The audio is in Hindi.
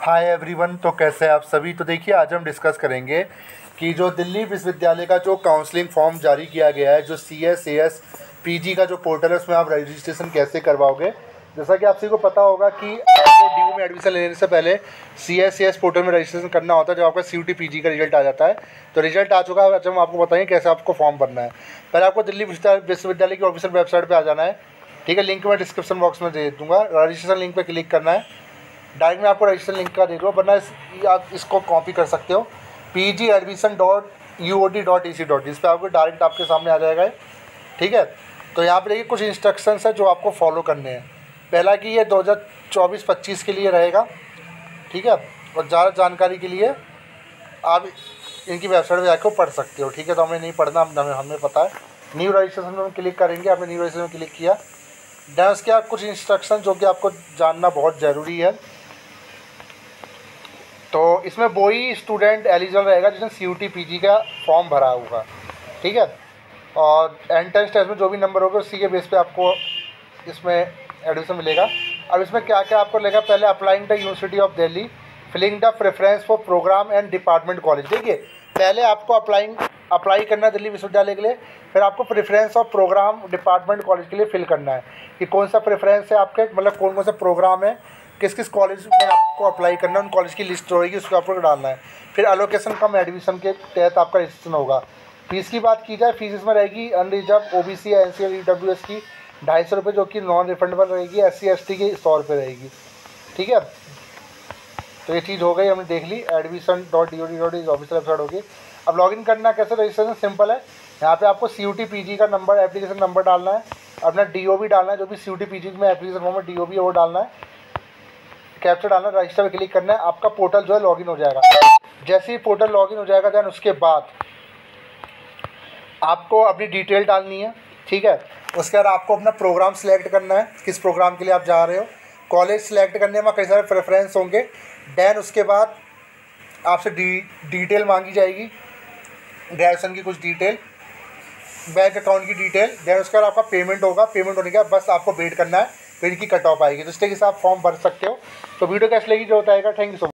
Hi everyone. तो कैसे हैं आप सभी। तो देखिए आज हम डिस्कस करेंगे कि जो दिल्ली विश्वविद्यालय का जो काउंसलिंग फॉर्म जारी किया गया है, जो CS PG का जो पोर्टल है उसमें आप रजिस्ट्रेशन कैसे करवाओगे। जैसा कि आप सभी को पता होगा कि आपको DU में एडमिशन लेने से पहले CS पोर्टल में रजिस्ट्रेशन करना होता है। जब आपका CUT PG का रिजल्ट आ जाता है तो रिजल्ट आ चुका है, जब हम आपको बताएंगे कैसे आपको फॉर्म भरना है। पहले आपको दिल्ली विश्वविद्यालय की ऑफिशियल वेबसाइट पर आ जाना है। ठीक है, लिंक मैं डिस्क्रिप्शन बॉक्स में दे दूँगा। रजिस्ट्रेशन लिंक पर क्लिक करना है। डायरेक्ट मैं आपको रजिस्ट्रेशन लिंक का दे दूँ, वरना आप इसको कॉपी कर सकते हो pgadmission.uot.ac. जिस पर आपको डायरेक्ट आपके सामने आ जाएगा। ठीक है, तो यहाँ पे देखिए कुछ इंस्ट्रक्शंस है जो आपको फॉलो करने हैं। पहला कि ये 2024-25 के लिए रहेगा। ठीक है, और ज़्यादा जानकारी के लिए आप इनकी वेबसाइट पर जाकर पढ़ सकते हो। ठीक है, तो हमें नहीं पढ़ना, हमें पता है। न्यू रजिस्ट्रेशन में क्लिक करेंगे। आपने न्यू रजिस्ट्रेशन में क्लिक किया, देन उसके बाद कुछ इंस्ट्रक्शन जो कि आपको जानना बहुत ज़रूरी है। तो इसमें वही स्टूडेंट एलिजिबल रहेगा जिसने CUT PG का फॉर्म भरा होगा। ठीक है, और एंट्रेंस टेस्ट में जो भी नंबर होगा उसी के बेस पे आपको इसमें एडमिशन मिलेगा। अब इसमें क्या क्या आपको लगेगा, पहले applying the University of Delhi, filling the preference for programme and department college. देखिए पहले आपको अप्लाई करना है दिल्ली विश्वविद्यालय के लिए, फिर आपको preference of programme department college के लिए फिल करना है कि कौन सा प्रेफरेंस है आपके, मतलब कौन कौन सा प्रोग्राम है, किस किस कॉलेज में आपको अप्लाई करना है, उन कॉलेज की लिस्ट होगी उसको आपको डालना है। फिर एलोकेशन कम एडमिशन के तहत आपका रजिस्ट्रेशन होगा। फीस की बात की जाए, फीस इसमें रहेगी अनरिजर्व OBC या NC और EWS की 250 रुपये, जो कि नॉन रिफंडेबल रहेगी। SC ST की 100 रुपये रहेगी। ठीक है, तो ये चीज़ हो गई, हमने देख ली। admission.DOT ऑफिशियल वेबसाइट होगी। अब लॉगिन करना कैसे, रजिस्ट्रेशन सिंपल है। यहाँ पे आपको CUT PG का नंबर, एप्लीकेशन नंबर डालना है, अपना DO भी डालना है, जो भी CUT PG में एप्लीकेशन फॉर्म में DO भी है वो डालना है, कैप्चर डालना, रजिस्टर पे क्लिक करना है। आपका पोर्टल जो है लॉगिन हो जाएगा। जैसे ही पोर्टल लॉगिन हो जाएगा देन उसके बाद आपको अपनी डिटेल डालनी है। ठीक है, उसके बाद आपको अपना प्रोग्राम सिलेक्ट करना है, किस प्रोग्राम के लिए आप जा रहे हो। कॉलेज सिलेक्ट करने में कई सारे प्रेफरेंस होंगे। देन उसके बाद आपसे डिटेल मांगी जाएगी, ग्रेजुएशन की कुछ डिटेल, बैंक अकाउंट की डिटेल। देन उसके बाद आपका पेमेंट होगा। पेमेंट होने के बाद बस आपको वेट करना है, फिर इनकी कट ऑफ आएगी, तो इस तरीके से आप फॉर्म भर सकते हो। तो वीडियो कैसे लगी जो बताएगा। Thank you so much.